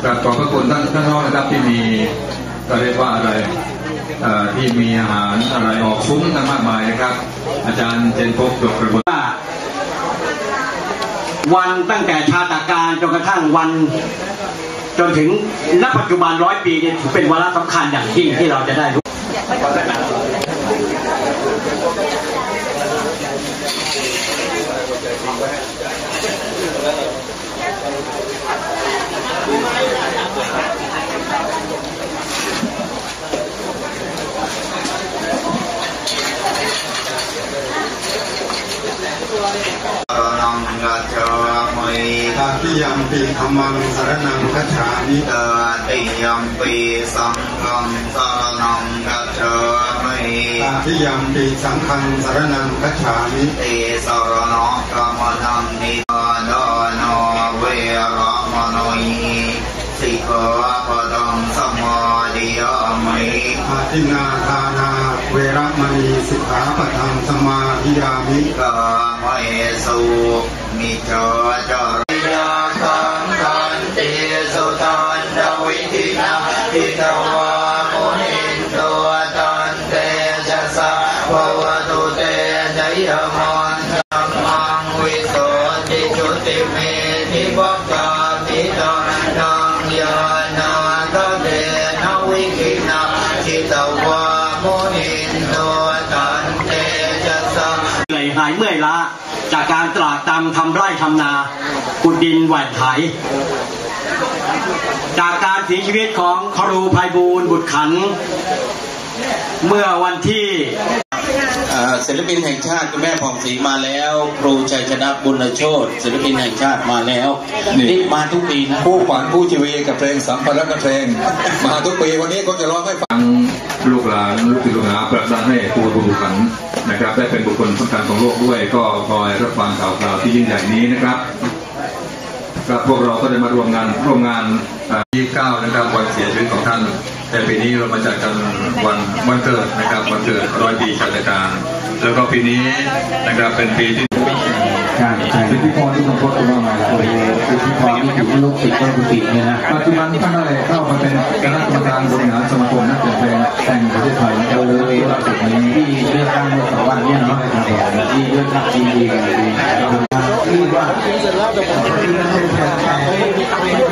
ขอบพระคุณท่านน้องนะครับที่มีก็เรียกว่าอะไรที่มีอาหารอะไรออกซุ้มกันมากมายนะครับอาจารย์เจนพบจบกระบวนวันตั้งแต่ชาตการจนกระทั่งวันจนถึงณปัจจุบัน100 ปีเนี่ยถือเป็นวาระสำคัญอย่างยิ่งที่เราจะได้รู้นังกัจฉามิตติยัมปิธัมมังสรณังคัจฉามิตติยัมปิสังฆังสรณังคัจฉามิตติยัมปิสังฆังสรณังคัจฉามิติสรณะกรรมนังนิทานาเวรมณีสิกขาปะทังสมาธิยามิอาทินนาทานาเวรมณีสิกขาปะทังสมาธิยามิกาเมสุมิจฉาจาริยาคังคันติสุตันดวิธินาทิตวามุนินตัวตันเตจะสะภวตุเตจยมันธัมมังวิโสติจุติเมธิวัคคามิตานังญาณาทะเตนะวิคินาทิตวามุนินตัวตันเตจะสะหายเมื่อยล้าจากการตรากตรำทำไร่ทำนาขุดดินหว่านไถจากการเสียชีวิตของครูไพบูลย์บุตรขันเมื่อวันที่ศิลปินแห่งชาติคุณแม่ผ่องศรีมาแล้วครูชัยชนะบุญโชติศิลปินแห่งชาติมาแล้วนี่มาทุกปีนะผู้ขวัญผู้ชีวีกับเพลงสัมภาระกับเพลงมาทุกปีวันนี้ก็จะร้องให้ฟังลูกหลานลูกศิษย์ลูกหาประสานให้ครูบุญขันนะครับได้เป็นบุคคลสำคัญของโลกด้วยก็คอยรับฟังข่าวคราวที่ยิ่งใหญ่นี้นะครับกับพวกเราก็ได้มาร่วมงานที่9นะครับวันเสียชีวิตของท่านแต่ปีนี้เรามาจัดกันวันเกิดนะครับวันเกิด100 ปีชาตการแล้วก็ปีนี้นะครับเป็นปีที่ใช่เป็นพิพรที่ต้องพบกันมาแล้วเป็นพิพรที่อยู่ที่ลูกศิษย์ก็กุฏิเนี่ยนะปัจจุบันท่านได้เข้ามาเป็นคณะกรรมการบริหารสมาคมนักแต่งเพลงแต่งประเทศไทยเราเลยล่าสุดนี้ที่เลือกตั้งเมื่อ2 วันเนี่ยเนาะที่เลือกตั้งจริงๆที่ว่าที่จะเล่าแต่ผมที่นั่นเป็นแทน